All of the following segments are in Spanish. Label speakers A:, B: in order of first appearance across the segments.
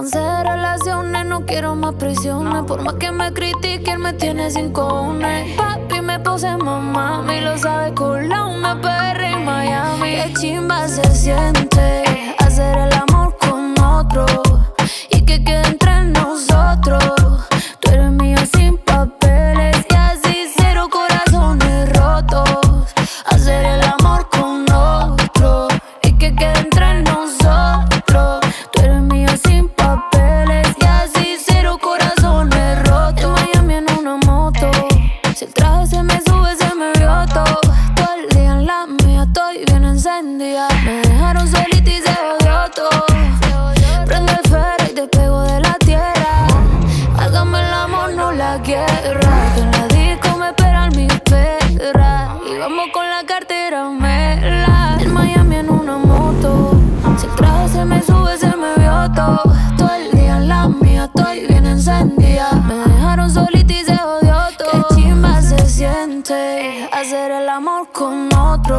A: cansé de relaciones, no quiero más prisiones. Por más que me critiquen, me tiene sin cojones. Papi me puse mamá, y lo sabe con la una PR en Miami. Qué chimba se siente hacer el amor con otro y que quede entre nosotros. Tú eres mío sin papeles y así cero corazones rotos. Hacer el amor con otro y que quede entre nosotros. Tú eres mío sin papeles y así cero corazones rotos. En Miami en una moto, si el traje se me sube se me vio todo. Todo el día en la mía estoy bien encendida. Me dejaron solita y se odió todo. Prende el ferro y te pego de la tierra. Hágame el amor, no la guerra. Que en la disco me esperan mis perras y vamos con la cartera mela. En Miami en una moto, si el traje se me sube se me vio todo. Todo el día en la mía estoy bien encendida. Me dejaron solita y se odió todo. Qué chimba se siente hacer el amor con otro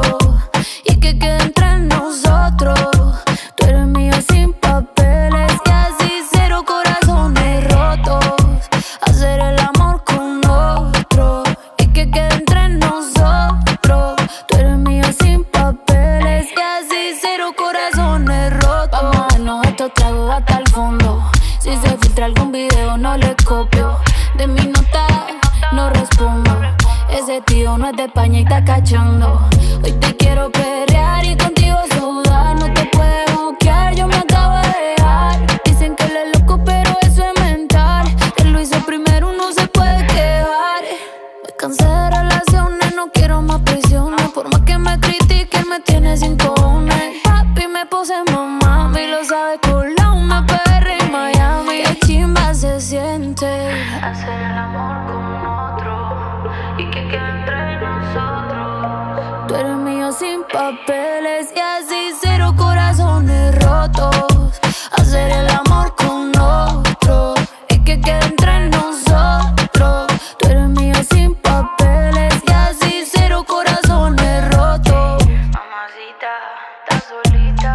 A: y que quede entre nosotros. Tú eres mío sin papeles y así cero corazones rotos. Hacer el amor con otro y que quede entre nosotros. Tú eres mío sin papeles y así cero corazones rotos. Vamos a darnos estos tragos hasta el fondo. Si se filtra algún video no le copio. De mi nota no respondo. Ese tío no es de España y está cachando. Hoy te quiero perrear y contigo sudar. No te puedes buquear, yo me acabo de dejar. Dicen que él es loco pero eso es mental. Él lo hizo primero, no se puede quejar. Me cansé de relaciones, no quiero más prisiones. Por más que me critiquen, me tiene sin cojones. Papi me puse mamá, y lo sabe con la una PR en Miami. Qué chimba se siente hacer el amor con otro y que quede entre nosotros. Tú eres mío sin papeles y así cero corazones rotos. Hacer el amor con otro y que quede entre nosotros. Tú eres mío sin papeles y así cero corazones rotos. Mamacita, estás solita,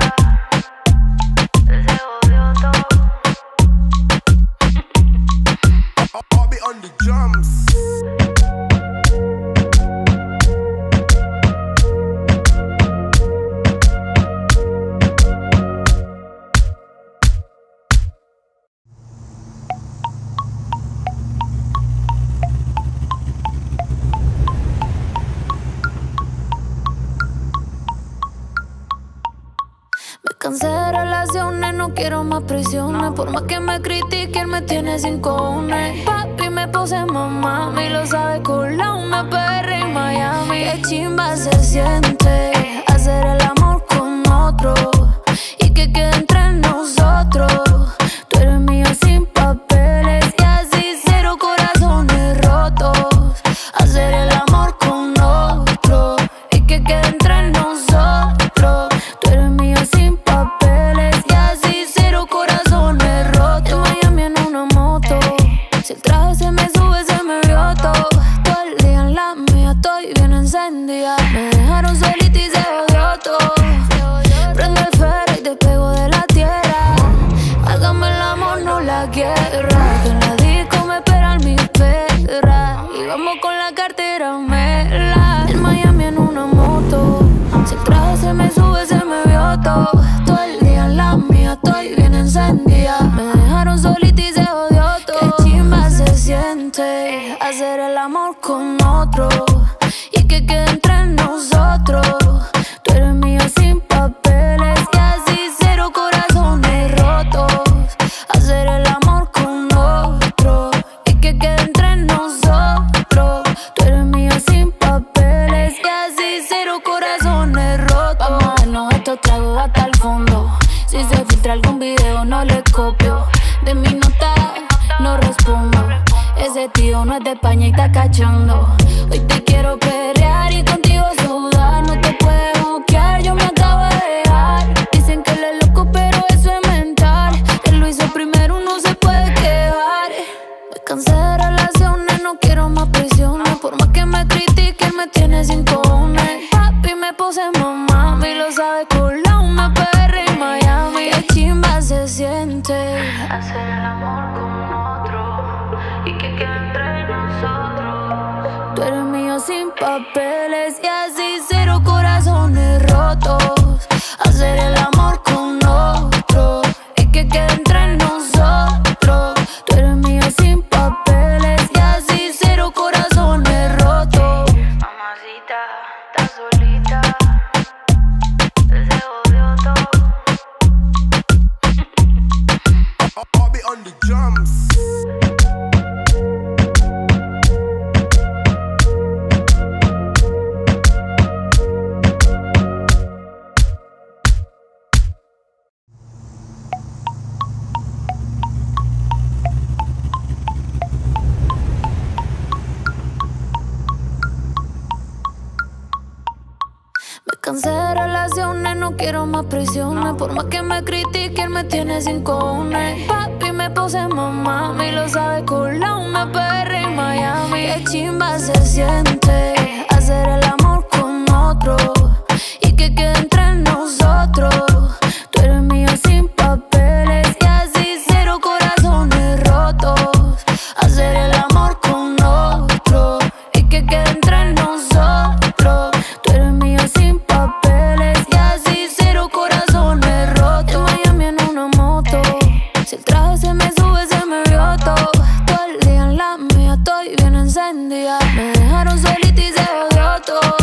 A: se jodió todo.
B: I'll be on the drums.
A: Me cansé de relaciones, no quiero más prisiones. Por más que me critiquen, me tiene sin cojones. Papi me puse mamá, y lo sabe con la una PR en Miami. Qué chimba se siente hacer el amor con otro y que quede entre nosotros. Tú eres mío sin papeles y así cero corazones rotos. Hacer el amor con otro y que quede entre nosotros. Tú eres mío sin papeles y así cero corazones rotos. En Miami en una moto, si el traje se me sube se me vio todo. Todo el día en la mía estoy bien encendida. Me dejaron solita y se odió todo. Prende el ferro y te pego de la tierra. Hágame el amor, no la guerra. Que en la disco me esperan mis perras y vamos con la cartera mela. En Miami en una moto, si el traje se me sube se me vio todo. Todo el día en la mía estoy bien encendida. Me dejaron solita y se odió todo. Qué chimba se siente hacer el amor con otro y que quede entre nosotros. Tú eres mío sin papeles y así cero corazones rotos. Hacer el amor con otro y que quede entre nosotros. Tú eres mío sin papeles y así cero corazones rotos. Vamos a darnos estos tragos hasta el fondo. Si se filtra algún video no le copio. De mi nota no respondo. Ese tío no es de España y está cachando. Hoy te quiero perrear y contigo sudar. No te puedes buquear, yo me acabo de dejar. Dicen que él es loco pero eso es mental. Él lo hizo primero, no se puede quejar. Me cansé de relaciones, no quiero más prisiones. Por más que me critiquen, me tiene sin cojones. Papi me puse mamá, y lo sabe con la una PR en Miami. Qué chimba se siente y que quede entre nosotros. Tú eres mío sin papeles y así cero corazones rotos. Hacer el amor con otro y que quede entre nosotros. Tú eres mío sin papeles y así cero corazones rotos. Mamacita, estás solita. Se jodió todo.
B: I'll be on the drums.
A: Me cansé de relaciones, no quiero más prisiones. Por más que me critiquen, me tiene sin cojones. Papi me puse mamá, y lo sabe Colombia, PR y Miami. Qué chimba se siente hacer el amor con otro y que quede entre nosotros. Tú eres mío sin papeles y así cero corazones rotos. Hacer el amor con otro y que quede entre nosotros. Tú eres mío sin papeles y así cero corazones rotos. En Miami en una moto, si el traje se me sube se me vio todo. Todo el día en la mía estoy bien encendida. Me dejaron solita y se jodió todo.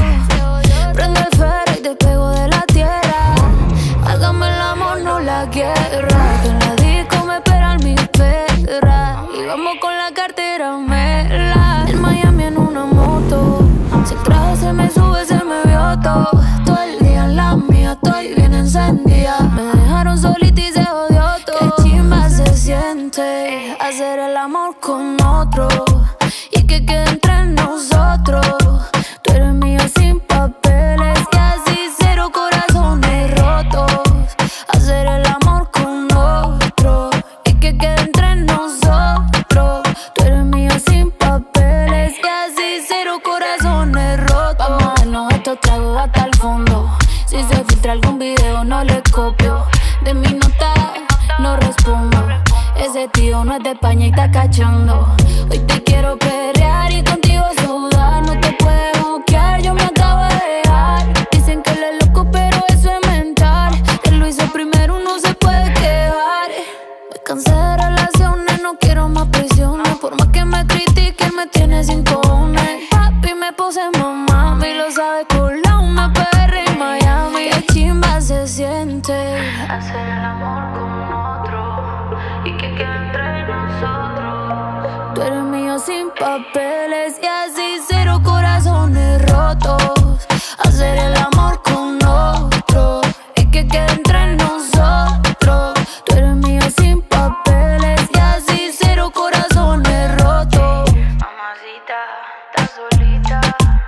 A: Prende el ferro y te pego de la tierra. Hágame el amor, no la guerra. Que en la disco me esperan mis perras y vamos con la cartera mela. En Miami en una moto, si el traje se me sube se me vio todo. Todo el día en la mía estoy bien encendida. Me dejaron solita y se jodió todo. Qué chimba se siente hacer el amor con otro y que quede entre nosotros. Tú eres mío sin papeles y así cero corazones rotos. Hacer el amor con otro y que quede entre nosotros. Tú eres mío sin papeles y así cero corazones rotos. Vamos a darnos estos tragos hasta el fondo. Si se filtra algún video no le copio. De mi nota no respondo. Ese tío no es de España y está cachando. Hoy te quiero perrear y contigo sudar. No te puedes bloquear, yo me acabo de dejar. Dicen que él es loco pero eso es mental. Él lo hizo primero, no se puede quejar. Me cansé de relaciones, no quiero más prisiones. Por más que me critiquen, me tiene sin cojones. Papi me puse mamá, y lo sabe Colombia, PR y Miami. Qué chimba se siente hacer el amor con otro y que quede entre nosotros. Tú eres mío sin papeles y así cero corazones rotos. Hacer el amor con otro y que quede entre nosotros. Tú eres mío sin papeles y así cero corazones rotos. Mamacita, estás solita.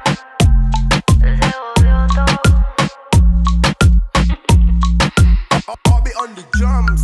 A: Se jodió todo.
B: I'll be on the drums.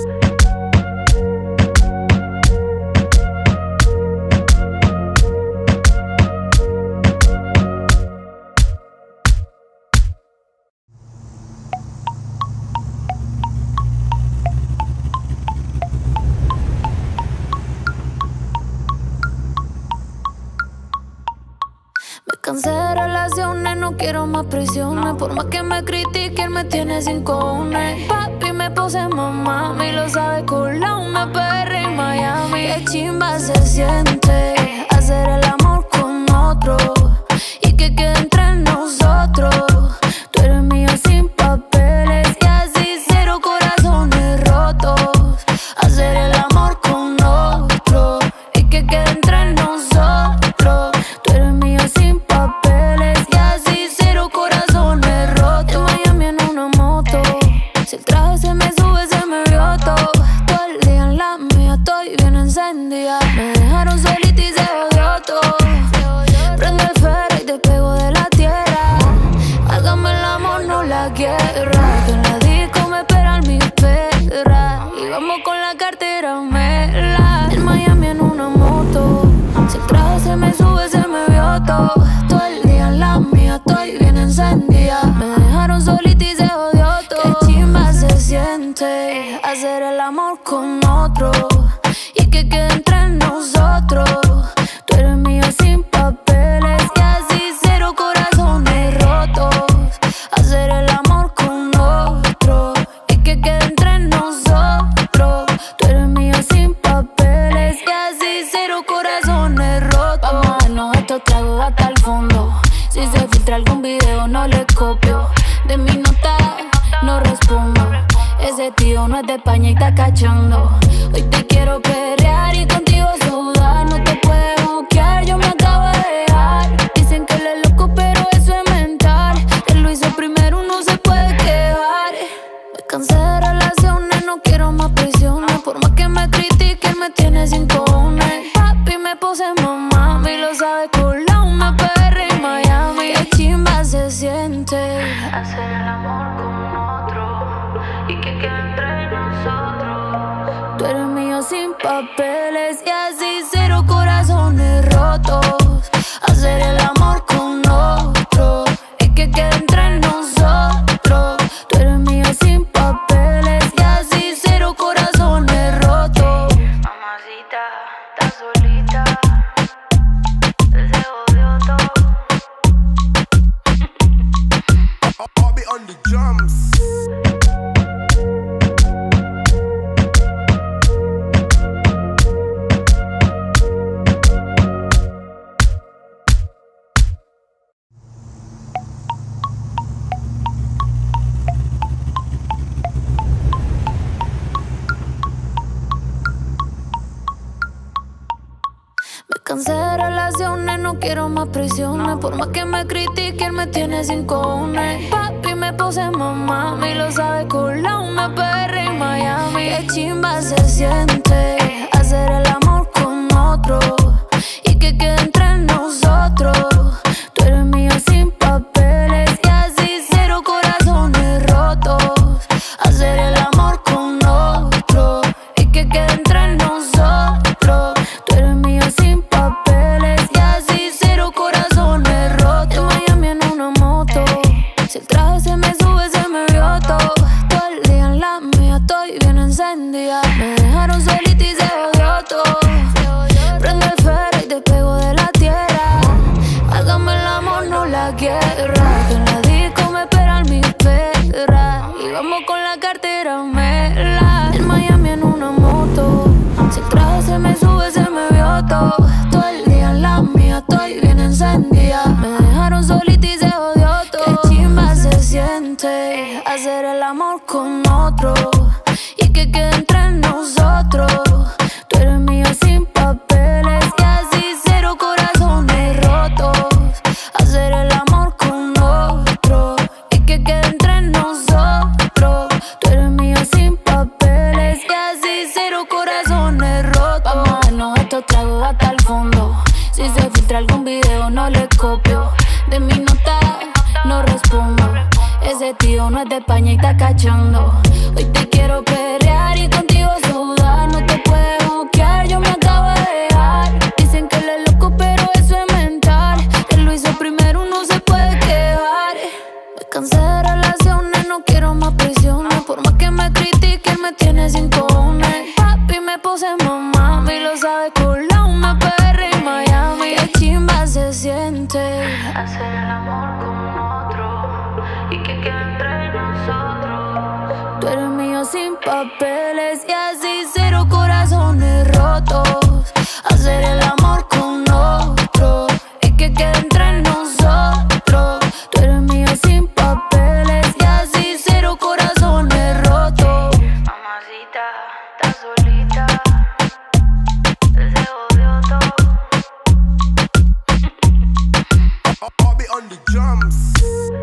A: Me cansé de relaciones, no quiero más prisiones. Por más que me critiquen, me tiene sin cojones. Papi me puse mamá, y lo sabe Colombia, PR y Miami. Qué chimba se siente hacer el amor con otro y que quede entre nosotros. Tú eres mío sin papeles y así cero corazones rotos. Hacer el amor con otro y que quede entre nosotros. Tú eres mío sin papeles y así cero corazones rotos. En Miami en una moto, si el traje se me sube se me vio todo. Todo el día en la mía estoy bien encendida. Me dejaron trago hasta el fondo. Si se filtra algún video no le copio. De mi nota no respondo. Ese tío no es de España y está cachando. Hoy te quiero perrear y contigo sudar. No te puedes buquear, yo me acabo de dejar. Dicen que él es loco pero eso es mental. Él lo hizo primero, no se puede quejar. Me cansé de relaciones, no quiero más prisiones. Por más que me critiquen me tiene sin cojones. Papi me puse mamá, y lo sabe con la una PR en Miami. Qué chimba se siente hacer el amor con otro y que quede entre nosotros. Tú eres mío sin papeles y así cero corazones rotos. Hacer el amor con otro y que quede entre nosotros. Tú eres mío sin papeles y así cero corazones rotos. Mamacita, estás solita. Deseo de otro.
B: I'll be on the drums.
A: Me cansé de relaciones, no quiero más prisiones. Por más que me critiquen me tiene sin cojones. Papi me puse mamá, y lo sabe con la una PR en Miami. Qué chimba se siente hacer el amor con otro y que quede entre nosotros. Tú eres mío sin papeles y así cero corazones rotos. Hacer el amor con otro y que quede entre nosotros. Tú eres mío sin papeles y así cero corazones rotos. En Miami en una moto, si el traje se me sube se me vio todo. Todo el día en la mía estoy bien encendida. Me dejaron solita y se jodió todo. Prende el ferro y te pego de la tierra. Hágame el amor, no la guerra. Que en la disco me esperan mis perras y vamos con la cartera mela. En Miami en una moto, si el traje se me sube se me vio todo. Todo el día en la mía estoy bien encendida. Me dejaron solita y se jodió todo. Qué chimba se siente hacer el amor con otro y que quede entre nosotros. Tú eres mío sin papeles y así cero corazones rotos. Hacer el amor con otro y que quede entre nosotros. Tú eres mío sin papeles y así cero corazones rotos. Vamos a darnos estos tragos hasta el fondo. Si se filtra algún video no le copio. De mi nota no respondo. Ese tío no es de España y está cachando. Hoy te quiero perrear y contigo sudar. No te puedes buquear, yo me acabo de dejar. Dicen que él es loco pero eso es mental. Él lo hizo primero, no se puede quejar. Me cansé de relaciones, no quiero más prisiones. Por más que me critiquen me tiene sin cojones. Papi me puse mamá, y lo sabe con la una PR en Miami. Qué chimba se siente hacer el amor con otro y que quede entre nosotros. Tú eres mío sin papeles y así cero corazones rotos. Hacer el amor con otro y que quede entre nosotros. Tú eres mío sin papeles y así cero corazones rotos. Mamacita, estás solita. Deseo de otro.
B: I'll be on the drums.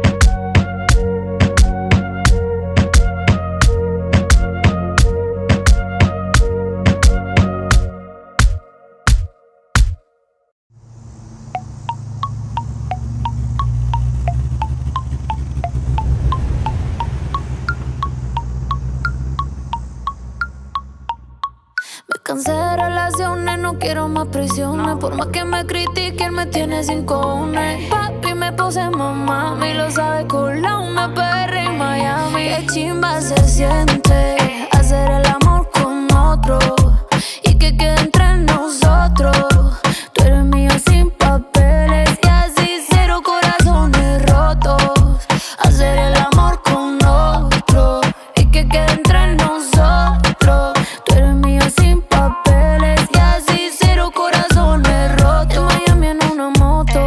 A: Me cansé de relaciones, no quiero más prisiones. Por más que me critiquen me tiene sin cojones. Papi me puse mamá, y lo sabe con la una PR en Miami. Qué chimba se siente hacer el amor con otro y que quede entre nosotros. Tú eres mío sin papeles y así cero corazones rotos. Hacer el amor con otro y que quede entre nosotros. Tú eres mío sin papeles y así cero corazones rotos. En Miami en una moto,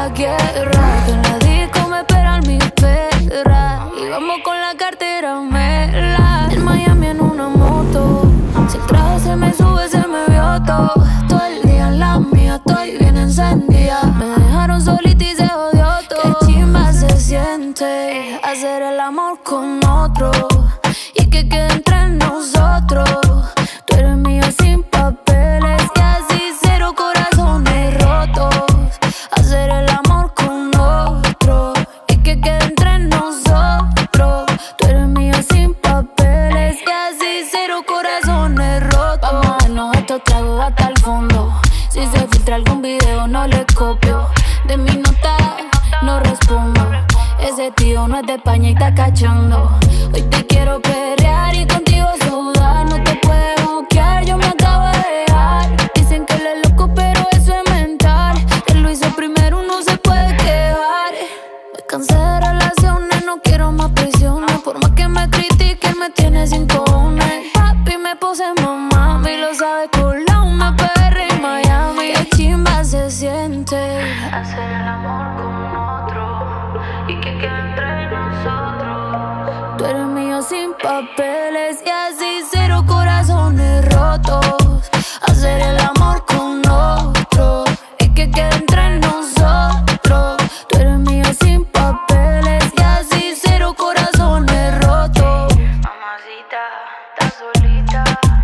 A: la guerra. Que en la disco me esperan mis perras. Y vamos con la cartera mela. En Miami en una moto. Si el traje se me sube, se me vio todo. Todo el día en la mía, estoy bien encendida. Me dejaron solita y se jodió todo. Qué chimba se siente hacer el amor con otro. Y que quede entre nosotros. Tú eres mío sin papeles y así cero corazones rotos. Hacer el amor con otro y que quede entre nosotros. Tú eres mío sin papeles y así cero corazones rotos. Vamos a darnos estos tragos hasta el fondo. Si se filtra algún video no le copio. De mi nota no respondo. Ese tío no es de España y está cachando. Hoy te quiero perrear y contigo sudar. No te puedes bloquear, yo me acabo de dejar. Dicen que él es loco pero eso es mental. Él lo hizo primero, no se puede quejar. Me cansé de relaciones, no quiero más prisiones. Por más que me critique, él me tiene sin cojones. Papi me puse mamá, y lo sabe colar una perra en Miami. Qué chimba se siente hacer el amor con otro y que quede entre nosotros. Tú eres mío sin papeles y así cero corazones rotos. Hacer el amor con otro y que quede entre nosotros. Tú eres mío sin papeles y así cero corazones rotos. Mamacita, estás solita.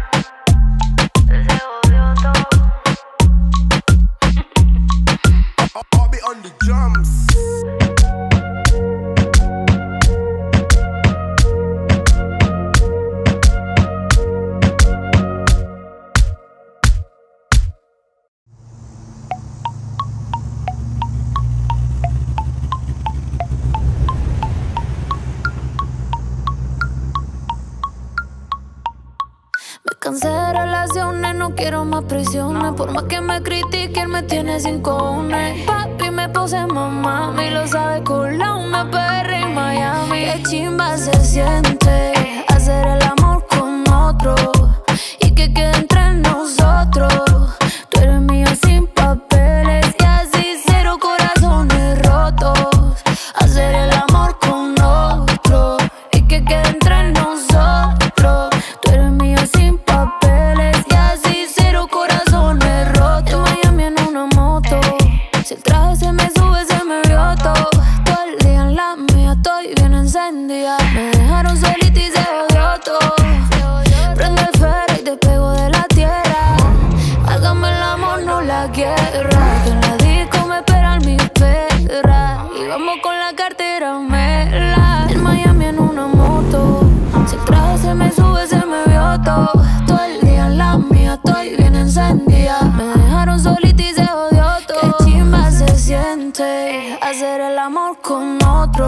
A: Se jodió todo.
B: I'll be on the drums.
A: Me cansé de relaciones, no quiero más prisiones. Por más que me critique, él me tiene sin cojones. Papi me puse mamá, y lo sabe colar una perra en Miami. Qué chimba se siente hacer el amor con otro y que quede entre nosotros. Tú eres mío sin papeles y así cero corazones rotos. Hacer el amor con otro y que quede entre nosotros. Tú eres mío sin papeles y así cero corazones rotos. En Miami en una moto. Si el traje se me sube, se me vio todo. Todo el día en la mía, estoy bien encendida. Me dejaron solita y se jodió todo. Prende el ferro y te pego de la tierra. Hágame el amor, no la guerra. Que en la disco me esperan mis perras. Y vamos con la cartera mela. En Miami en una moto. Si el traje se me sube, se me vio todo. Todo el día en la mía, estoy bien encendida. Me dejaron solita y se jodió todo. Qué chimba se siente hacer el amor con otro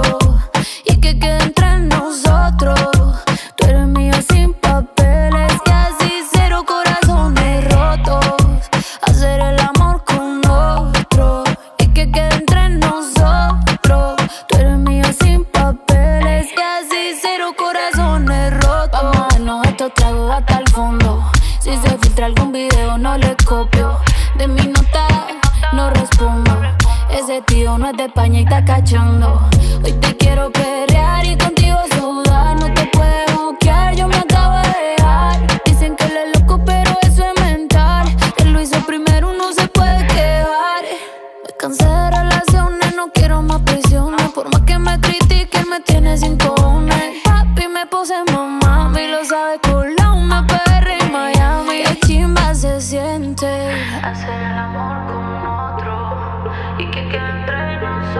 A: y que quede entre nosotros. Tú eres mío sin papeles y así cero corazones rotos. Hacer el amor con otro y que quede entre nosotros. Tú eres mío sin papeles y así cero corazones rotos. Vamos a darnos estos tragos hasta el fondo. Si se filtra algún video no le copio. De mi nota no respondo. Ese tío no es de España y está cachando. Hoy te quiero perrear y contigo sudar. No te puedes bloquear, yo me acabo de dejar. Dicen que él es loco pero eso es mental. Él lo hizo primero, no se puede quejar. Me cansé de relaciones, no quiero más prisiones. Por más que me critique, él me tiene sin cojones. Papi me puse mamá, y lo sabe colar una perra en Miami. Qué chimba se siente hacer el amor con otro y que quede entre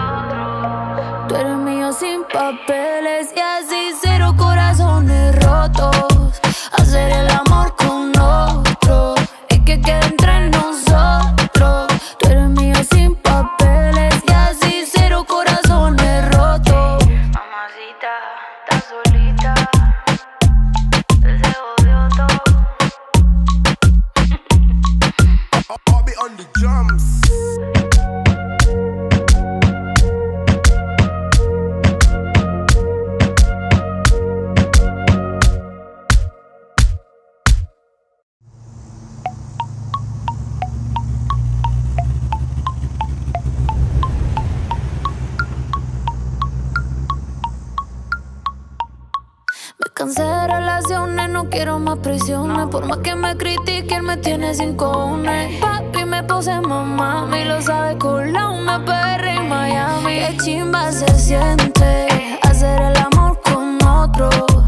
A: nosotros. Tú eres mío sin papeles y así cero corazones rotos. Hacer el amor con otro y que quede entre nosotros. Tú eres mío sin papeles y así cero corazones rotos. Mamacita, estás solita. Se jodió todo.
B: I'll be on the drums.
A: cansé de relaciones, no quiero más prisiones. Por más que me critique, él me tiene sin cojones. Papi me pose mamá, y lo sabe colar una perra en Miami. Qué chimba se siente hacer el amor con otro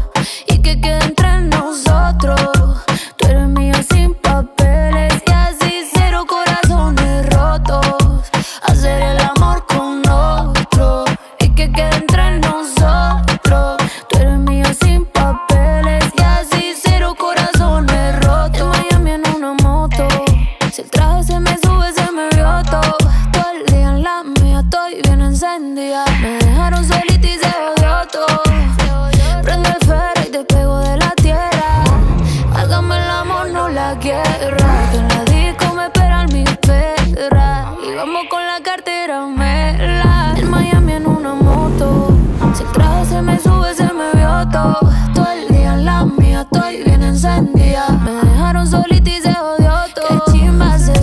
A: y que quede entre nosotros. Tú eres mío sin papeles y así cero corazones rotos. Hacer el amor con otro y que quede entre nosotros. Tú eres mío sin papeles y así cero corazones rotos. En Miami en una moto, si el traje se me sube se me vio todo. Todo el día en la mía estoy bien encendida. Me dejaron solita y se odió todo. Prende el ferro y te pego de la tierra. Hágame el amor, no la guerra. Que en la disco me esperan mis perras y vamos con la cartera mela. En Miami en una moto, si el traje se me sube se me vio todo. Todo el día en la mía estoy bien encendida. Me dejaron solita y se odió todo. Qué chimba se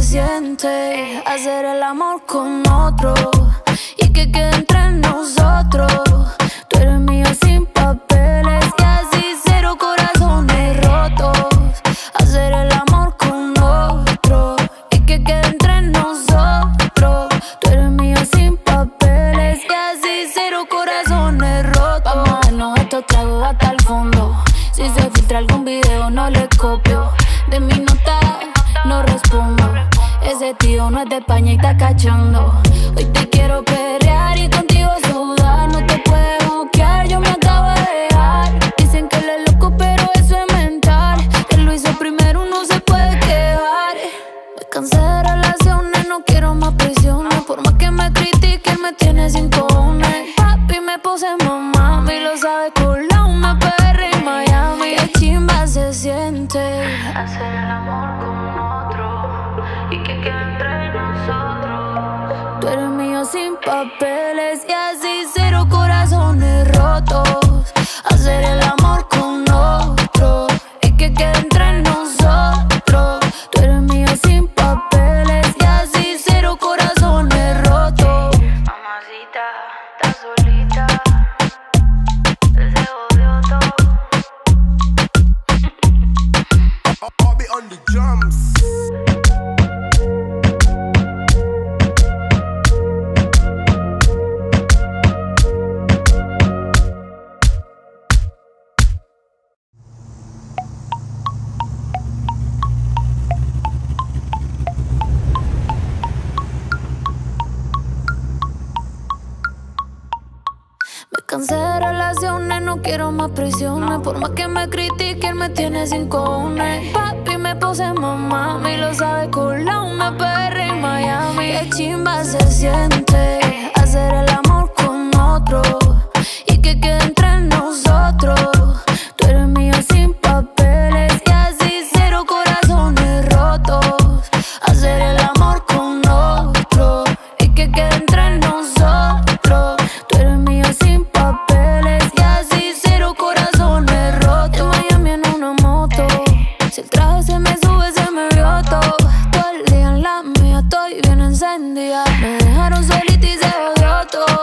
A: siente hacer el amor con otro y que quede entre nosotros. Tú eres mío sin papeles y así cero corazones rotos. Hacer el amor con otro y que quede entre nosotros. Tú eres mío sin papeles y así cero corazones rotos. Vamos a darnos estos tragos hasta el fondo. Si se filtra algún video no le copio. De mi nota no respondo. Ese tío no es de España y está cachando. Hoy te quiero perrear y contigo sudar. No te puedes buquear, yo me acabo de dejar. Dicen que él es loco pero eso es mental. Él lo hizo primero, no se puede quejar. Me cansé de relaciones, no quiero más prisiones. Por más que me critique, él me tiene sin cojones. Papi me pose mamá, y lo sabe colar una perra en Miami. Qué chimba se siente hacer el amor con otro y que quede entre nosotros. Tú eres mío sin papeles y así cero corazones rotos. Hacer el amor con otro y que quede entre nosotros. Tú eres mío sin papeles y así cero corazones rotos. Mamacita, estás solita, se odió todo.
B: I'll be on the drums.
A: Me cansé de relaciones, no quiero más prisiones. Por más que me critique, él me tiene sin cojones. Papi me pose mamá, y lo sabe colar una perra en Miami. Qué chimba se siente hacer el amor con otro y que quede entre nosotros. Tú eres mío sin papeles y así cero corazones rotos. Hacer el amor con otro y que quede entre nosotros. Tú eres mío sin papeles y así cero corazones rotos. En Miami en una moto, si el traje se me sube se me vio todo. Todo el día en la mía estoy bien encendida. Me dejaron solita y se odió todo.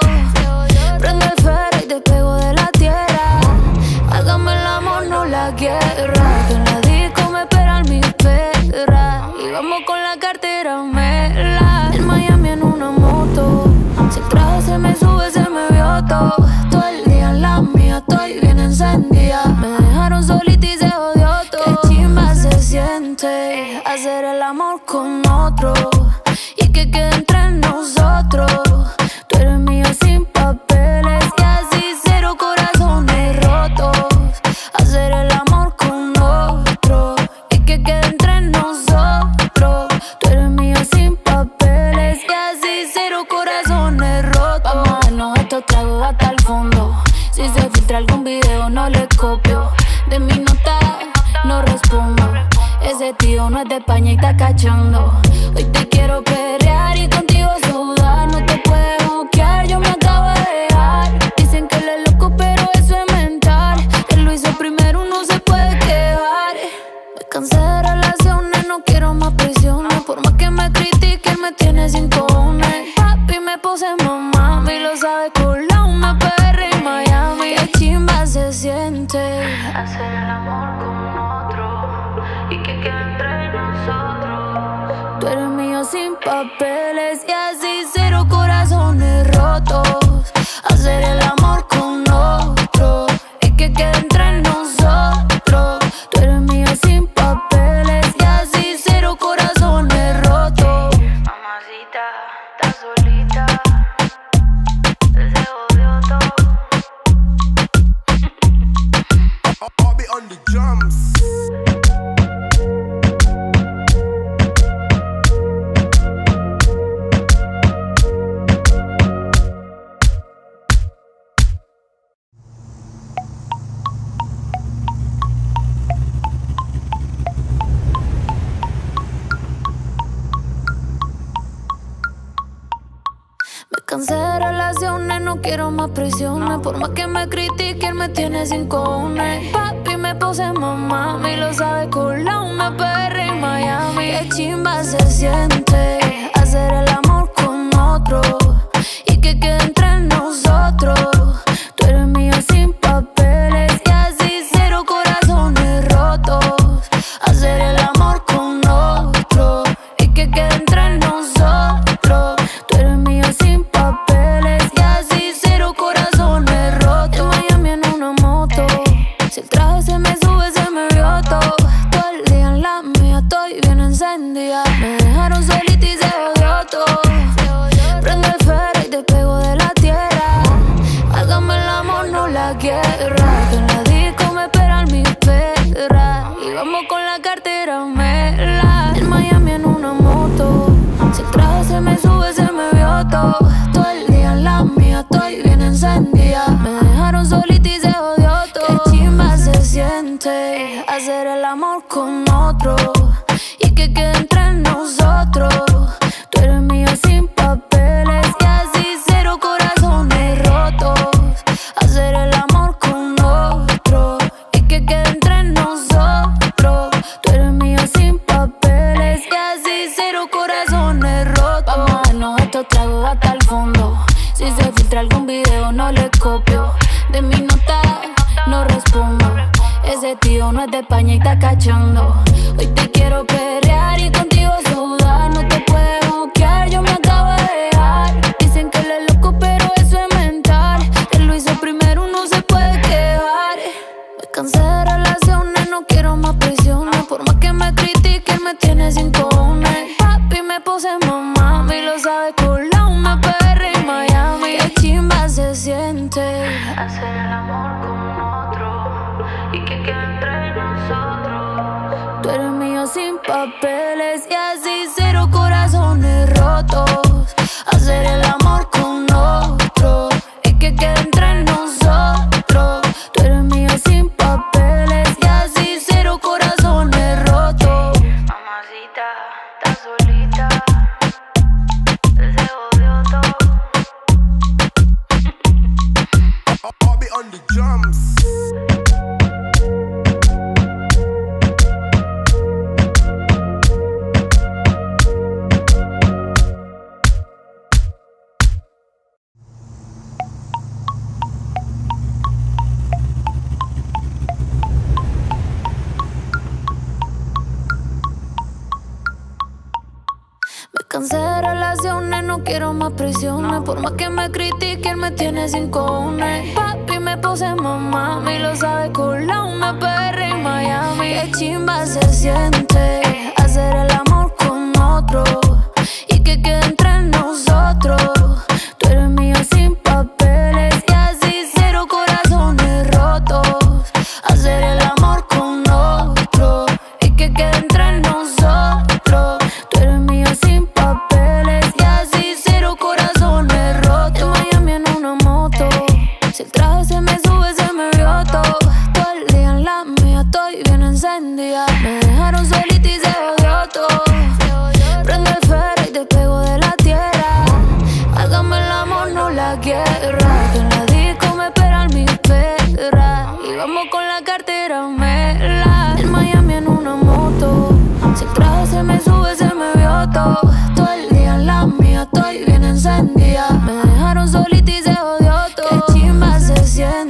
A: Prende el ferro y te pego de la tierra. Hágame el amor, no la guerra. Que en la disco me esperan mis perras y vamos con la cartera mela. En Miami en una moto, si el traje se me sube se me vio todo. Todo el día en la mía estoy bien encendida. Me dejaron solita y se odió todo. Qué chimba se siente hacer el amor con otro y que quede entre nosotros. Tú eres mío sin papeles y así cero corazones rotos. Hacer el amor con otro y que quede entre nosotros. Tú eres mío sin papeles y así cero corazones rotos. Vamos a darnos estos tragos hasta el fondo. Si se filtra algún video no le copio. De mi nota no respondo. Ese tío no es de España y está cachando. Hoy te quiero perrear y contigo sudar. No te puedes buquear, yo me acabo de dejar. Dicen que él es loco pero eso es mental. Él lo hizo primero, no se puede quejar. Me cansé de relaciones, no quiero más prisiones. Por más que me critique, él me tiene sin cojones. Papi me pose mamá, y lo sabe colar una perra en Miami. Qué chimba se siente hacer el amor con otro y que quede entre nosotros. Tú eres mío sin papeles y así cero corazones rotos. Hacer el amor con otro y que quede entre nosotros. Tú eres mío sin papeles y así cero corazones rotos. Mamacita, estás solita.
B: I'll be on the drums.
A: Me cansé de relaciones, no quiero más prisiones. Por más que me critiquen, me tiene sin cojones. Papi me pose mamá, y lo sabe con la una PR en Miami. Qué chimba se siente hacer el amor con otro y que quede entre nosotros. Tú eres mío sin papeles y así cero corazones rotos. Hacer el amor con otro y que quede entre nosotros. Tú eres mío sin papeles y así cero corazones rotos. En Miami en una moto, si el traje se me sube se me vio todo. Todo el día en la mía estoy bien encendida. Me dejaron solita y se odió todo. Prende el ferro y te pego de la tierra. Hágame el amor, no la guerra. Que en la disco me esperan mis perras y vamos con la cartera mela. En Miami en una moto, si el traje se me sube se me vio todo. Todo el día en la mía estoy bien encendida. Me dejaron solita y se odió todo. Qué chimba se siente hacer el amor con otro y que quede entre nosotros. Tú eres mío sin papeles y así cero corazones rotos. Hacer el amor con otro y que quede entre nosotros. Tú eres mío sin papeles y así cero corazones rotos. Vamos a darnos estos tragos hasta el fondo. Si se filtra algún video no le copio. De mi nota no respondo. Ese tío no es de España y está cachando. Hoy te quiero pelear y contigo sudar. No te puedes bloquear, yo me acabo de dejar. Dicen que él es loco pero eso es mental. Él lo hizo primero, no se puede quejar. Me cansé de relaciones, no quiero más prisiones. Por más que me critiquen, me tiene sin cojones. Papi me pose mamá, y lo sabe con la una PR en Miami. Qué chimba se siente hacer el amor con otro y que quede entre nosotros. Tú eres mío sin papeles y así cero corazones rotos. Hacer el amor con otro y que quede entre nosotros. Tú eres mío sin papeles y así cero corazones rotos. Mamacita, estás solita. Se odió todo.
B: I'll be on the drums.
A: Me cansé de relaciones, no quiero más prisiones. Por más que me critiquen, me tiene sin cojones. Papi me pose mamá, y lo sabe con la una PR en Miami. Qué chimba se siente hacer el amor con otro y que quede entre nosotros. Tú eres mío sin papeles y así cero corazones rotos. Hacer el amor con otro y que quede entre nosotros. Tú eres mío sin papeles y así cero corazones rotos. En Miami en una moto, si el traje se me sube se me vio todo. Todo el día en la mía estoy bien encendida. Me dejaron solita y se odió todo. Prende el ferro y te pego de la tierra. Hágame el amor, no la guerra. Que en la disco me esperan mis perras y vamos con la cartera mela. En Miami en una moto, si el traje se me sube se me vio todo. Todo el día en la mía estoy bien encendida. Me dejaron solita y se odió todo. Qué chimba se siente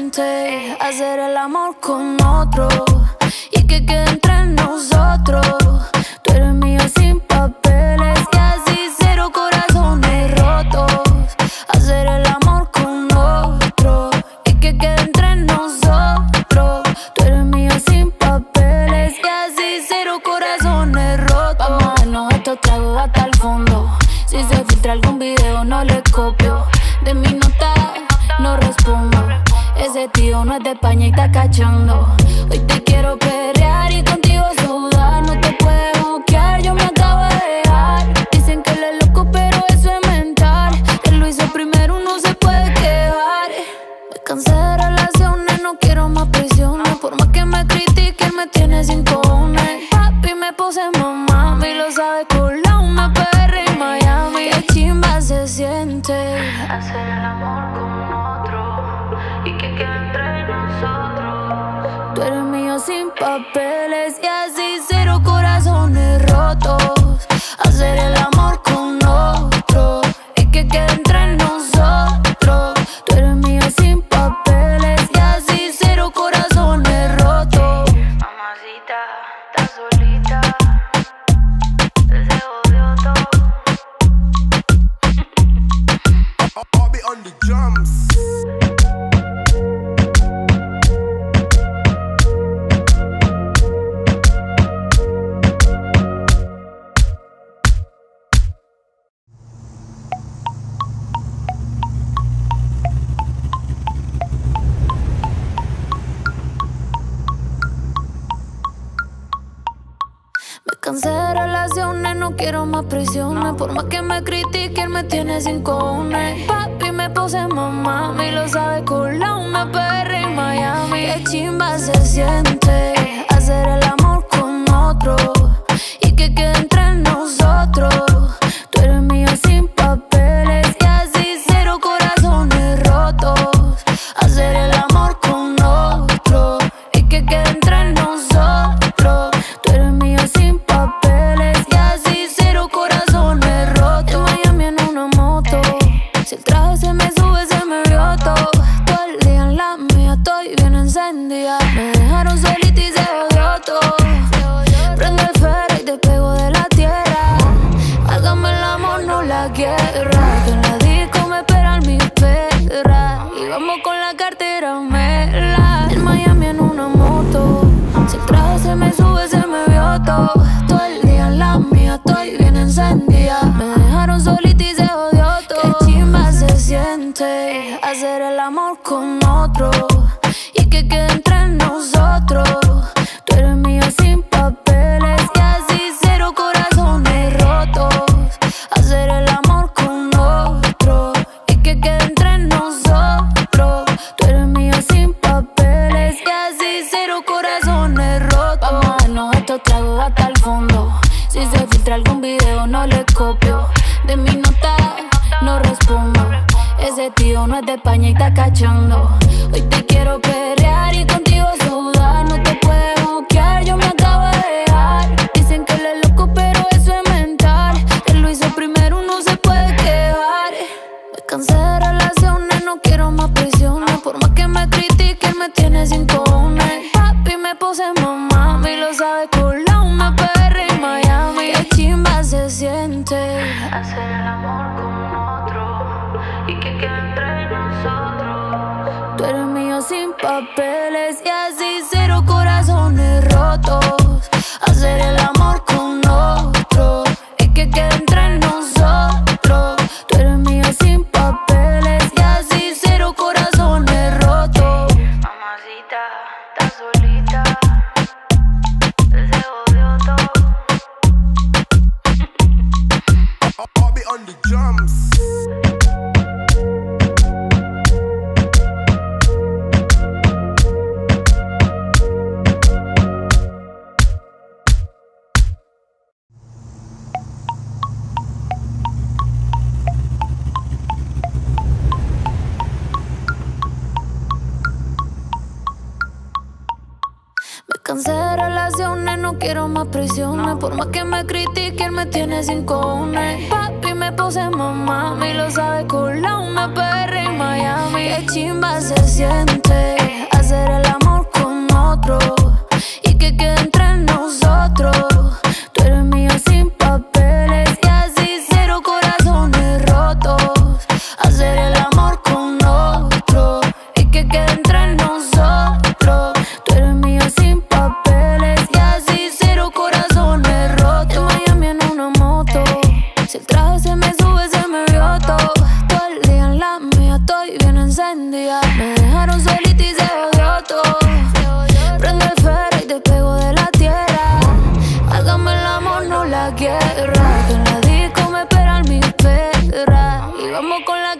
A: siente hacer el amor con otro y que quede entre nosotros. Tú eres mío sin papeles y así cero corazones rotos. Hacer el amor con otro y que quede entre nosotros. Tú eres mío sin papeles y así cero corazones rotos. Vamos a darnos estos tragos hasta el fondo. Si se filtra algún video no le copio. De mi nota no respondo. Ese tío no es de España y está cachando. Hoy te quiero perrear y contigo sudar. No te puedes bloquear, yo me acabo de dejar. Dicen que él es loco pero eso es mental. Él lo hizo primero, no se puede quejar. Me cansé de relaciones, no quiero más prisiones. Por más que me critique, él me tiene sin cojones. Papi, me puse mamá, y lo sabe con la una PR en Miami. Qué chimba se siente hacer el amor con otro y que quede entre nosotros. Tú eres mío sin papeles y así cero corazones rotos. Hacer el amor con otro y que quede entre nosotros. Tú eres mío sin papeles y así cero corazones rotos. Mamacita, estás solita. Se jodió todo.
B: I'll be on the drums.
A: Me cansé de relaciones, no quiero más prisiones. Por más que me critique, él me tiene sin cojones. Papi, me puse mamá, y lo sabe con la una PR en Miami. Qué chimba se siente hacer el amor con otro y que quede entre nosotros. Tú eres mío sin papeles y así cero corazones rotos. Hacer el amor con otro y que quede entre nosotros. Tú eres mío sin papeles y así cero corazones rotos. En Miami en una moto, si el traje se me sube se me vio todo. Todo el día en la mía estoy bien encendida. Me dejaron solita y se jodió todo. Prende el ferro y te pego de la tierra. Hágame el amor, no la guerra. Que en la disco me esperan mis perras. Y vamos con la cartera mela. En Miami en una moto, si el traje se me sube se me vio todo. Todo el día en la mía estoy bien encendida. Me dejaron solita y se jodió todo. Qué chimba se siente hacer el amor con otro y que quede entre nosotros. Tú eres mío sin papeles y así cero corazones rotos. Hacer el amor con otro y que quede entre nosotros. Tú eres mío sin papeles y así cero corazones rotos. Vamos a darnos estos tragos hasta el fondo. Si se filtra algún video no le copio. De mi nota no respondo. Ese tío no es de España y está cachando. Hoy te quiero perrear y contigo sudar. No te puedes bloquear, yo me acabo de dejar. Dicen que él es loco pero eso es mental. Él lo hizo primero, no se puede quejar. Me cansé de relaciones, no quiero más prisiones. Por más que me critique, él me tiene sin cojones. Papi, me puse mamá, y lo sabe con la una PR en Miami. Qué chimba se siente hacer el amor con otro y que quede entre nosotros. Tú eres mío sin papeles y así cero corazones rotos. Hacer el amor con otro y que quede entre nosotros. Tú eres mío sin papeles y así cero corazones rotos. Mamacita, estás solita. Se jodió todo.
B: I'll be on the drums.
A: Me cansé de relaciones, no quiero más prisiones. Por más que me critique, él me tiene sin cojones. Papi, me puse mamá, y lo sabe con la una PR en Miami. Qué chimba se siente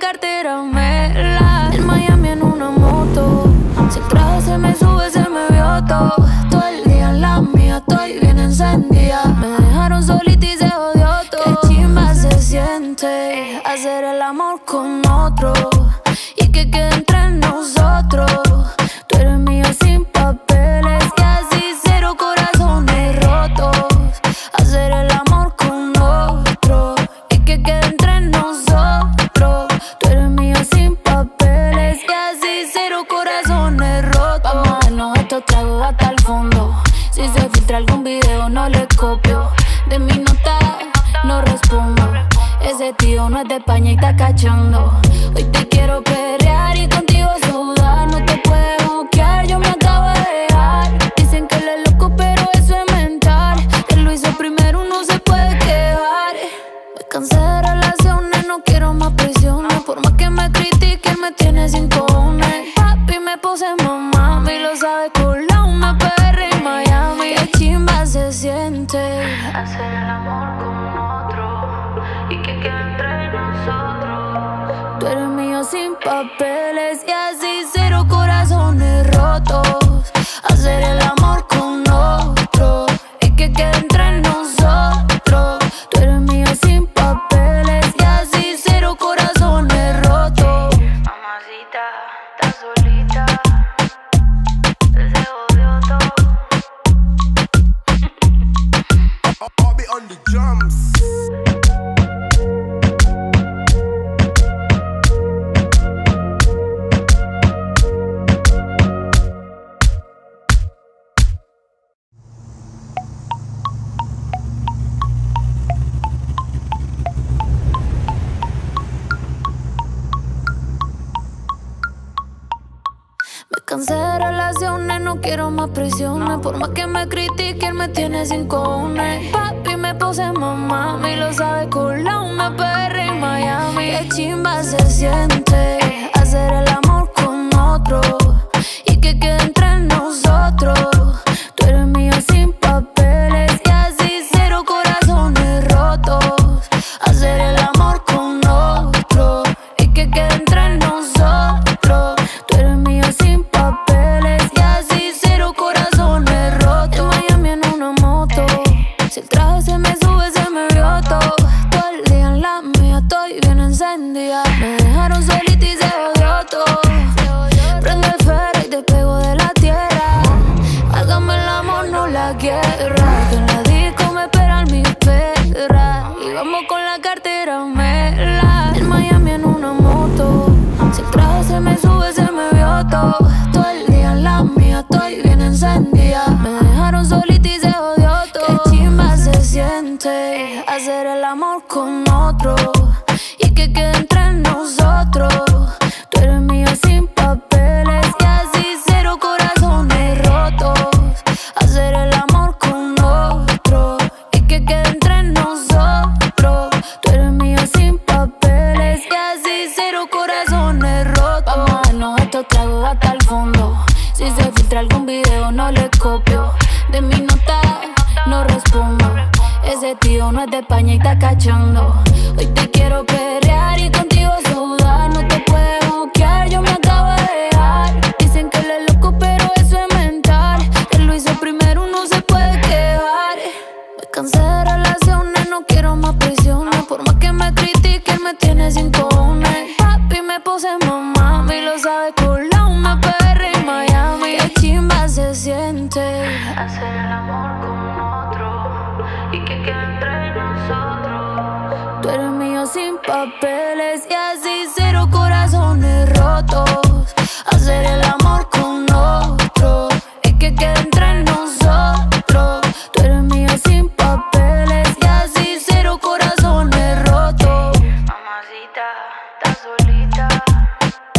A: cartera mela. En Miami en una moto, si el traje se me sube se me vio todo. Todo el día en la mía, estoy bien encendida. Me dejaron solita y se jodió todo. Qué chimba se siente hacer el amor con otro y que quede entre nosotros. Tú eres mía sin papeles y así cero corazones rotos. Hacer el amor con otro y que quede entre nosotros. Tú eres mía sin papeles y así cero corazones rotos. Vamos a darnos estos tragos hasta el fondo. Si se filtra algún video no le copio. De mi nota no respondo. Ese tío no es de España y está cachando. Hoy te quiero perrear y contigo sudar. No te puedes buquear, yo me acabo de dejar. Dicen que él es loco pero eso es mental. Él lo hizo primero, no se puede quejar. Me cansé de relaciones, no quiero más prisiones. Por más que me critiquen me tiene sin cojones. Papi me puse mamá, y lo sabe con la una PR en Miami. Qué chimba se siente hacer el amor con otro y que quede entre nosotros. Tú eres mío sin papeles y así cero corazones rotos. Hacer el amor con otro y que quede entre nosotros. Tú eres mío sin papeles y así cero corazones rotos. Mamacita, estás solita, se jodió todo.
B: I'll be on the drums.
A: Me cansé de relaciones, no quiero más prisiones. Por más que me critiquen me tiene sin cojones. Papi me puse mamá, y lo sabe con la una PR en Miami. Qué chimba se siente hacer el amor con otro y que quede entre nosotros. Tú eres mío sin papeles y así cero corazones rotos. Hacer el amor con otro y que quede entre nosotros. Tú eres mío sin papeles y así cero corazones rotos. En Miami en una moto, si el traje se me sube se me vio todo. Todo el día en la mía, estoy bien encendida. Me dejaron solita y se jodió todo. Prende el ferro y te pego de la tierra. Hágame el amor, no la guerra. Que en la disco me esperan mis perras y vamos con la cartera mela. En Miami en una moto, si el traje se me sube se me vio todo. Todo el día en la mía, estoy bien encendida. Me dejaron solita y se jodió todo. Qué chimba se siente hacer el amor con otro y que quede entre nosotros. Tú eres mío sin papeles y así cero corazones rotos. Hacer el amor con otro y que quede entre nosotros. Tú eres mío sin papeles y así cero corazones rotos. Vamos a darnos estos tragos hasta el fondo. Si se filtra algún video no le copio. De mi nota no respondo. Ese tío no es de España y está cachando. Hoy te quiero perrear y contigo sudar. No te puedes buquear, yo me acabo de dejar. Dicen que él es loco pero eso es mental. Él lo hizo primero, no se puede quejar. Me cansé de relaciones, no quiero más prisiones. Por más que me critiquen me tiene sin cojones. Papi me puse mamá, y lo sabe con la una PR en Miami. Qué chimba se siente hacer el amor con otro y que quede entre nosotros. Tú eres mío sin papeles y así cero corazones rotos. Hacer el amor con otro y que quede entre nosotros. Tú eres mío sin papeles y así cero corazones rotos. Mamacita, estás solita,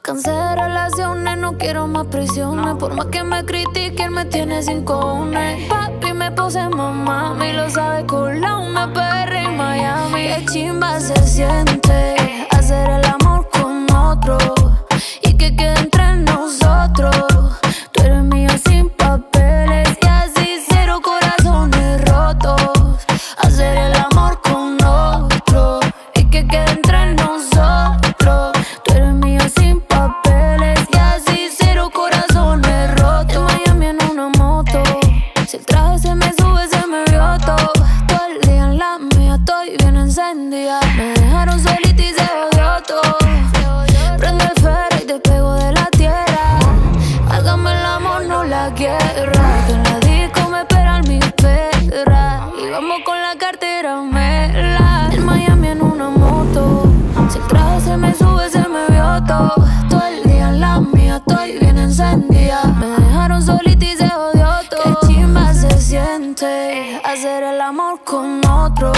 A: cansé de relaciones, no quiero más prisiones. Por más que me critique, él me tiene sin cojones. Papi me puse mamá, y lo sabe colar una perra en Miami. Qué chimba se siente hacer el amor con otro y que quede entre nosotros. Tú eres mío sin papeles y así cero corazones rotos. Hacer el amor con otro y que quede entre nosotros. Tú eres mío sin papeles y así cero corazones rotos. En Miami en una moto, si el traje se me sube se me vio todo. Todo el día en la mía estoy bien encendida. Me dejaron solita y se odió todo. Prende el ferro y te pego de la tierra. Hágame el amor, no la guerra. Que en la disco me esperan mis perras y vamos con la cartera mela. En Miami en una moto, si el traje se me sube se me vio todo. Todo el día en la mía estoy bien encendida. Me dejaron solita y se odió todo. Qué chimba se siente hacer el amor con otro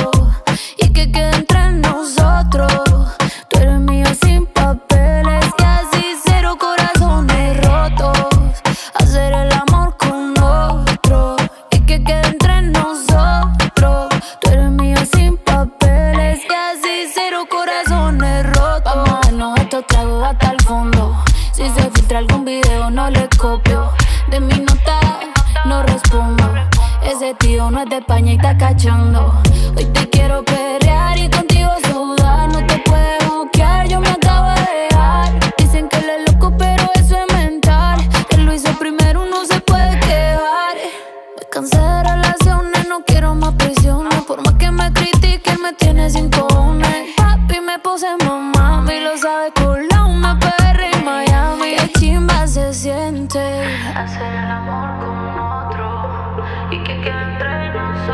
A: y que quede entre nosotros. Tú eres mío sin papeles y así cero corazones rotos. Hacer el amor con otro y que quede entre nosotros. Tú eres mío sin papeles y así cero corazones rotos. Vamos a darnos estos tragos hasta el fondo. Si se filtra algún video no le copio. De mi nota no respondo. Ese tío no es de España y está cachando. Hoy te quiero perrear y contigo sudar. No te puedes buquear, yo me acabo de dejar. Dicen que él es loco pero eso es mental. Él lo hizo primero, no se puede quejar. Me cansé de relaciones, no quiero más prisiones. Por más que me critique, él me tiene sin cojones. Papi me puse mamá, y lo sabe colar una perra en Miami. Qué chimba se siente hacer el amor con otro y que quede entre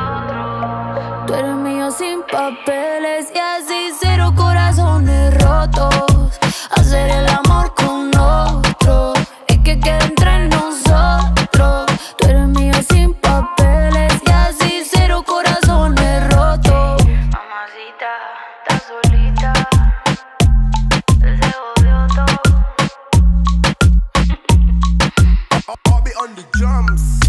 A: nosotros. Tú eres mío sin papeles y así cero corazones rotos. Hacer el amor con otro y que quede entre nosotros. Tú eres mío sin papeles y así cero corazones rotos. Mamacita, estás solita, se jodió todo.
B: I'll be on the drums.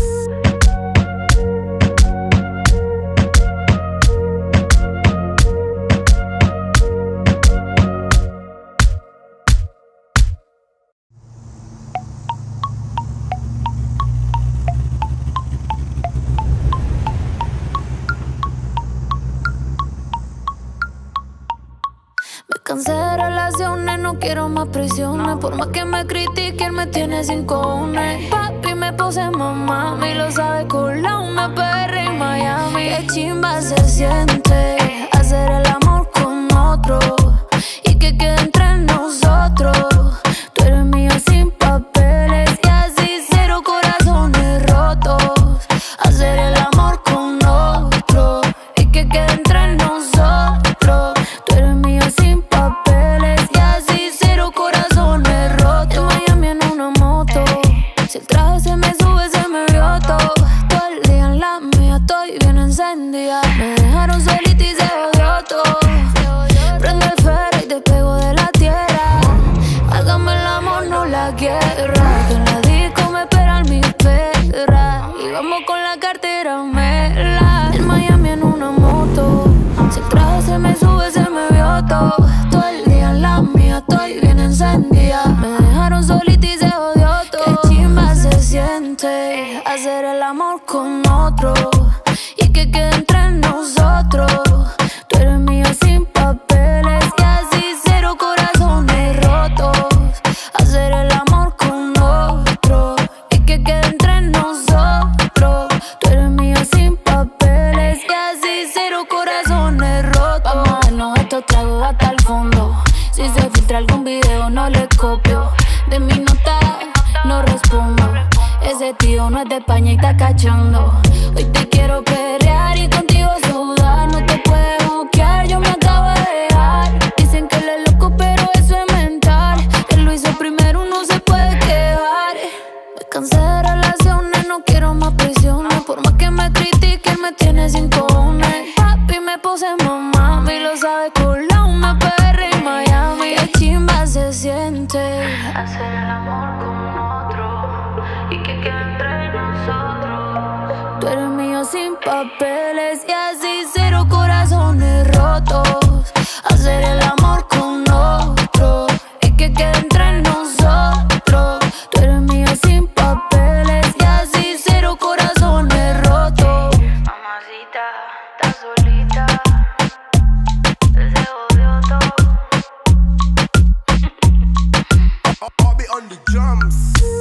A: Me cansé de relaciones, no quiero más prisiones. Por más que me critique, él me tiene sin cojones. Papi me puse mamá, y lo sabe colar una perra en Miami. Qué chimba se siente hacer el amor con otro y que quede entre nosotros. Tú eres mío sin papeles y así cero corazones rotos. Hacer el amor con otro y que quede entre nosotros. Tú eres mío sin papeles y así cero corazones rotos. En Miami en una moto, si el traje se me sube se me vio todo. Todo el día en la mía estoy bien encendida. Me dejaron solita y se odió todo. Prende el ferro y te pego de la tierra. Hágame el amor, no la guerra. Que en la disco me esperan mis perras y vamos con la cartera mela. En Miami en una moto, si el traje se me sube se me vio todo. Todo el día en la mía estoy bien encendida. Me dejaron solita y se odió todo. Qué chimba se siente hacer el amor con otro y que quede entre nosotros. Tú eres mío sin papeles y así cero corazones rotos. Hacer el amor con otro y que quede entre nosotros. Tú eres mío sin papeles y así cero corazones rotos. Vamos a darnos estos tragos hasta el fondo. Si se filtra algún video no le copio. De mi nota no respondo. Ese tío no es de España y está cachando. Hoy te quiero perrear y contigo sudar. No te puedes buquear, yo me acabo de dejar. Dicen que él es loco pero eso es mental. Él lo hizo primero, no se puede quejar. Me cansé de relaciones, no quiero más prisiones. Por más que me critique, él me tiene sin cojones. Papi me puse mamá, y lo sabe colar una perra en Miami. Qué chimba se siente hacer el amor con otro y que quede entre nosotros. Tú eres mío sin papeles y así cero corazones rotos. Hacer el amor con otro y que quede entre nosotros. Tú eres mío sin papeles y así cero corazones rotos. Mamacita, estás solita.
B: I'll be on the drums.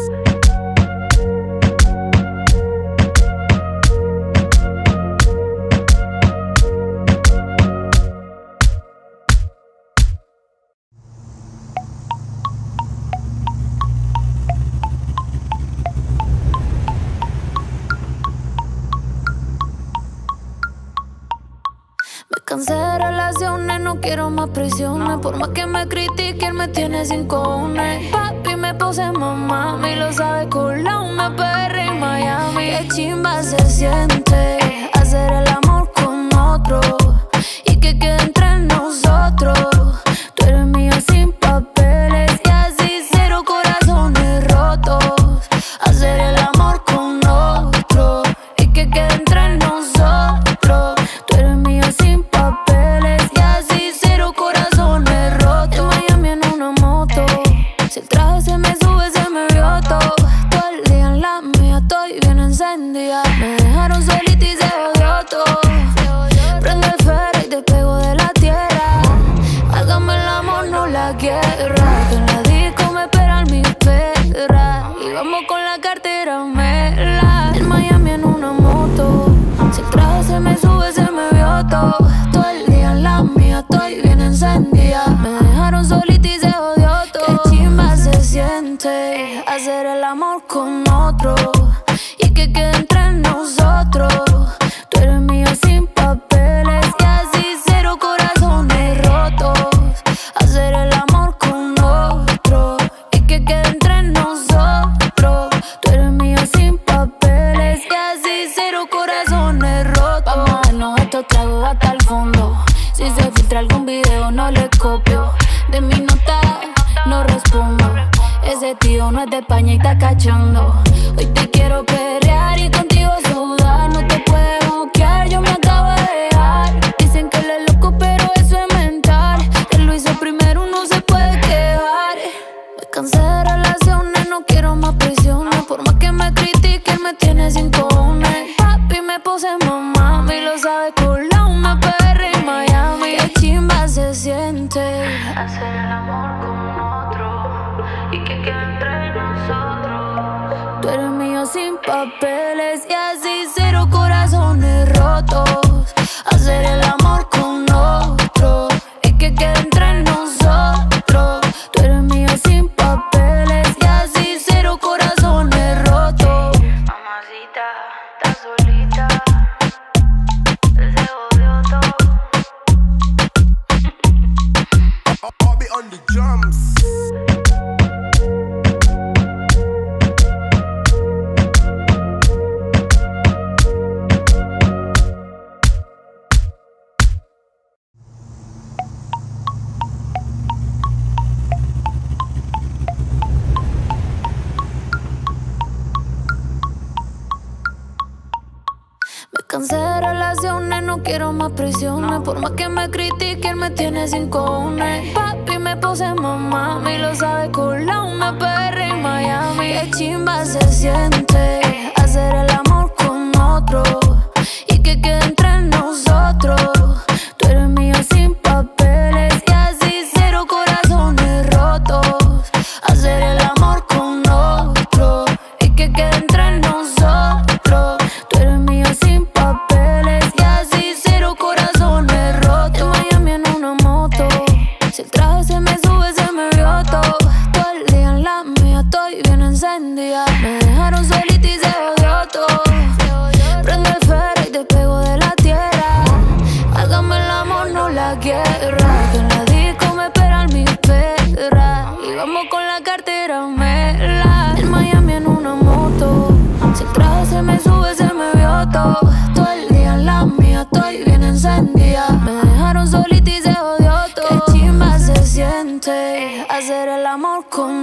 A: Me cansé de relaciones, no quiero más prisiones. Por más que me critiquen, me tiene sin cojones. Papi me pose mamá, me lo sabe con la una PR en Miami. Qué chimba se siente hacer el amor con otro y que quede entre nosotros. Tú eres mío sin papeles y así cero corazones rotos. Hacer el amor con otro y que quede entre nosotros. Tú eres mío sin papeles y así cero corazones rotos. En Miami en una moto, si el traje se me sube se me vio todo. Todo el día en la mía estoy bien encendida. Me dejaron solita y se odió todo. Prende el ferro y te pego de la tierra. Hágame el amor, no la guerra. Que en la disco me esperan mis perras y vamos con la cartera mela. En Miami en una moto, si el traje se me sube se me vio todo. Todo el día en la mía estoy bien encendida. Me dejaron solita y se odió todo. Qué chimba se siente hacer el amor con otro y que quede entre nosotros. Tú eres mío sin papeles y así cero corazones rotos. Hacer el amor con otro y que quede entre nosotros. Tú eres mío sin papeles y así cero corazones rotos. Vamos a darnos estos tragos hasta el fondo. Si se filtra algún video no le copio. De mi nota no respondo. Ese tío no es de España y está cachando. Hoy te quiero pelear y contigo sudar. No te puedes bloquear, yo me acabo de dejar. Dicen que él es loco pero eso es mental. Él lo hizo primero, no se puede quejar. Me cansé de relaciones, no quiero más prisiones. Por más que me critiquen, me tiene sin cojones. Papi me pose mamá, me lo sabe con la una PR en Miami. Qué chimba se siente hacer el amor con otro y que quede entre nosotros. Tú eres mío sin papeles y así cero corazones rotos. Hacer el amor con otro y que quede entre nosotros. Tú eres mío sin papeles y así cero corazones rotos. Mamacita, estás solita. Se odió todo.
B: I'll be on the drums.
A: Me cansé de relaciones, no quiero más prisiones. Por más que me critiquen, me tiene sin cojones. Papi me pose mamá, me lo sabe con la una PR en Miami. Qué chimba se siente hacer el amor con otro y que quede entre nosotros. Tú eres mío sin papeles y así cero corazones rotos. Hacer el amor con otro y que quede entre nosotros. Tú eres mío sin papeles y así cero corazones rotos. En Miami en una moto, si el traje se me sube se me vio todo. Todo el día en la mía estoy bien encendida. Me dejaron solita y se odió todo. Prende el ferro y te pego de la tierra. Hágame el amor, no la guerra. Que en la disco me esperan mis perras y vamos con la cartera mela. En Miami en una moto, si el traje se me sube se me vio todo. Todo el día en la mía estoy bien encendida. Me dejaron solita y se odió todo. Qué chimba se siente hacer el amor con otro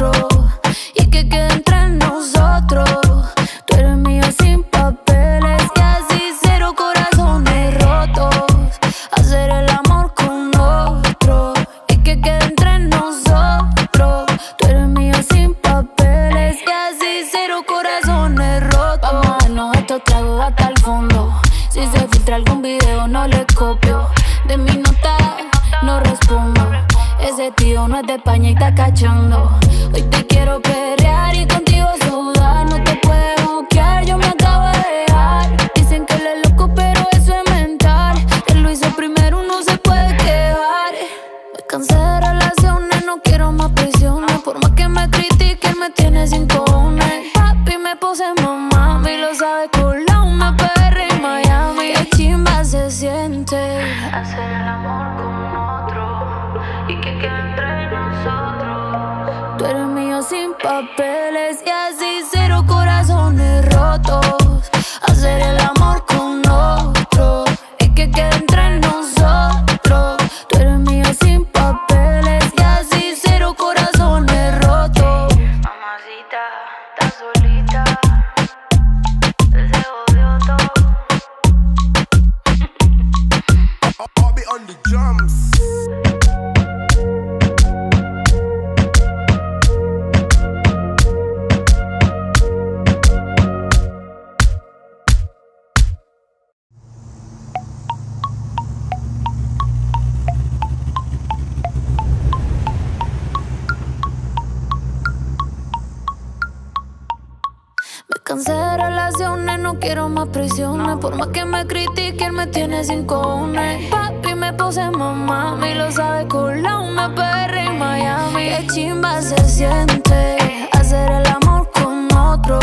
A: otro y que quede entre nosotros. Tú eres mío sin papeles y así cero corazones rotos. Hacer el amor con otro y que quede entre nosotros. Tú eres mío sin papeles y así cero corazones rotos. Vamos a darnos estos tragos hasta el fondo. Si se filtra algún video no le copio. De mi nota no respondo. Ese tío no es de España y está cachando. Hoy te quiero perrear y contigo sudar. No te puedes bloquear, yo me acabo de dejar. Dicen que él es loco pero eso es mental. Él lo hizo primero, no se puede quejar. Me cansé de relaciones, no quiero más prisiones. Por más que me critiquen me tiene sin cojones. Papi me puse mamá, y lo sabe con la una PR en Miami. Qué chimba se siente hacer el amor con otro y que quede entre nosotros. Tú eres mío sin papeles y así cero corazones rotos. Hacer el amor con otro y que quede entre nosotros. Tú eres mío sin papeles y así cero corazones rotos. Mamacita, estás solita. Deseo de otro.
B: I'll be on the drums.
A: Me cansé de relaciones, no quiero más prisiones. Por más que me critiquen me tiene sin cojones. Papi me puse mamá, y lo sabe con la una PR en Miami. Qué chimba se siente hacer el amor con otro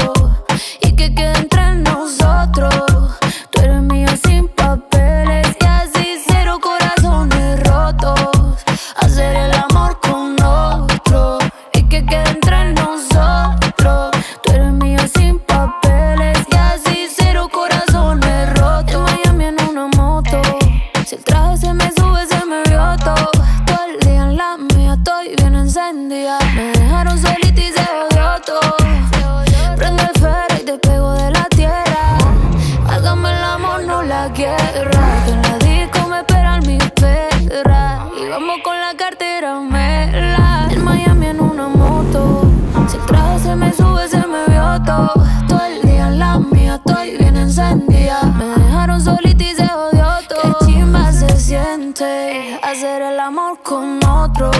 A: y que quede entre nosotros. Tú eres mío sin papeles y así cero corazones rotos. Hacer el amor con otro y que quede entre nosotros. Tú eres mío sin papeles y así cero corazones rotos. En Miami en una moto, si el traje se me sube se me vio todo. Todo el día en la mía estoy bien encendida. Me dejaron solita y se odió todo. Prende el ferro y te pego de la tierra. Hágame el amor, no la guerra. Que en la disco me esperan mis perras y vamos con la cartera mela. En Miami en una moto, si el traje se me sube se me vio todo. Todo el día en la mía estoy bien encendida. Me dejaron solita y se odió todo. Qué chimba se siente hacer el amor con otro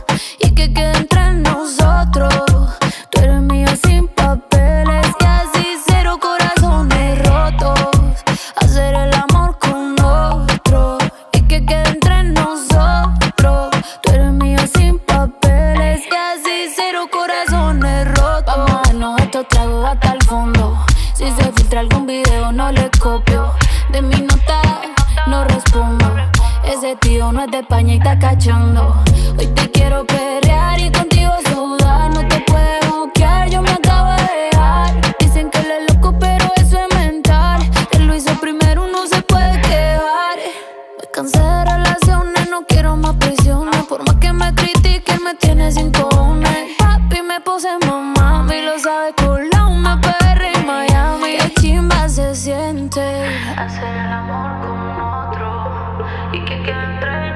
A: y que quede entre nosotros. Tú eres mío sin papeles y así cero corazones rotos. Hacer el amor con otro y que quede entre nosotros. Tú eres mío sin papeles y así cero corazones rotos. Vamos a darnos estos tragos hasta el fondo. Si se filtra algún video no le copio. De mi nota no respondo. Ese tío no es de España y está cachando. Hoy te quiero perrear y contigo sudar. No te puedes bloquear, yo me acabo de dejar. Dicen que él es loco pero eso es mental. Él lo hizo primero, no se puede quejar. Me cansé de relaciones, no quiero más prisiones. Por más que me critiquen me tiene sin cojones. Papi me puse mamá, y lo sabe con la una PR en Miami. Qué chimba se siente hacer el amor con otro y que quede entre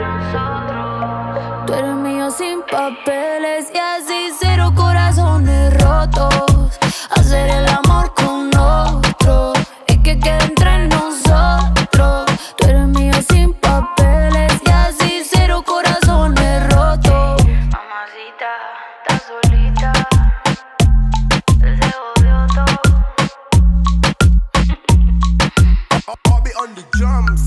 A: nosotros. Tú eres mío sin papeles y así cero corazones rotos. Hacer el amor con otro y que quede entre nosotros. Tú eres mío sin papeles y así cero corazones rotos. Mamacita, estás solita. Deseo de otro.
B: I'll be on the drums.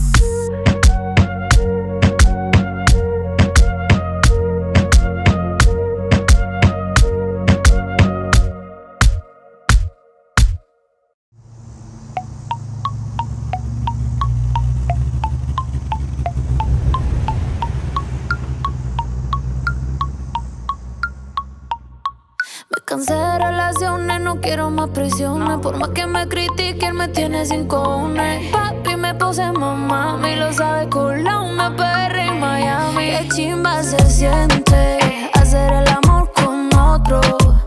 A: Me cansé de relaciones, no quiero más prisiones. Por más que me critiquen me tiene sin cojones. Papi me puse mamá, y lo sabe con la una PR en Miami. Qué chimba se siente hacer el amor con otro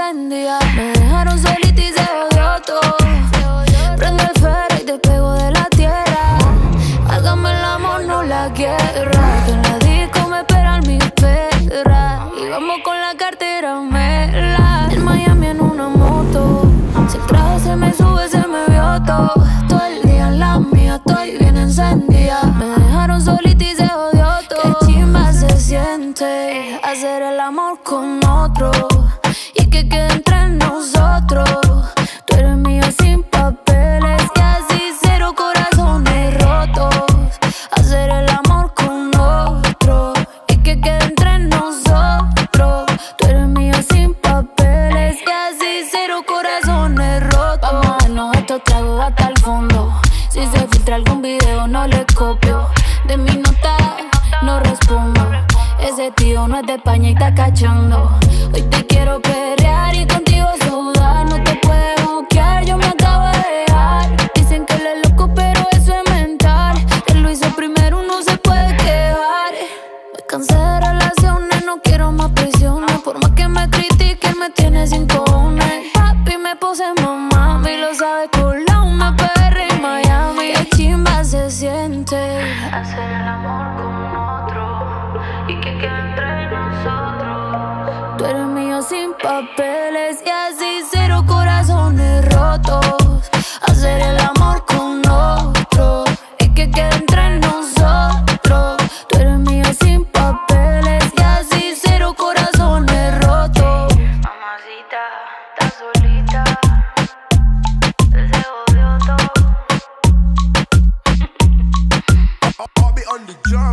A: encendida. Me dejaron solita y se odió todo. Prendo el ferro y te pego de la tierra. Hágame el amor, no la guerra. Que en la disco me esperan mis perras. Y vamos con la cartera mela. En Miami en una moto. Si el traje se me sube, se me vio todo. Todo el día en la mía, estoy bien encendida. Me dejaron solita y se odió todo. Qué chimba se siente hacer el amor con otro y que quede entre nosotros. Tú eres mío sin papeles y así cero corazones rotos. Hacer el amor con otro y que quede entre nosotros. Tú eres mío sin papeles y así cero corazones rotos. Vamos a darnos estos tragos hasta el fondo. Si se filtra algún video no le copio. De mi nota no respondo. Ese tío no es de España y está cachando. Hoy te quiero perrear y contigo sudar. No te puedes buquear, yo me acabo de dejar. Dicen que él es loco pero eso es mental. Él lo hizo primero, no se puede quejar. Me cansé de relaciones, no quiero más prisiones. Por más que me critique, él me tiene sin cojones. Papi me puse mamá, y lo sabe colar. Me perre en Miami. Qué chimba se siente hacer el amor con otro y que quede entre nosotros. Tú eres mío sin papeles y así cero corazones rotos. Hacer el amor con otro y que quede entre nosotros. Tú eres mío sin papeles y así cero corazones rotos. Mamacita, estás solita.
B: I'll be on the drum.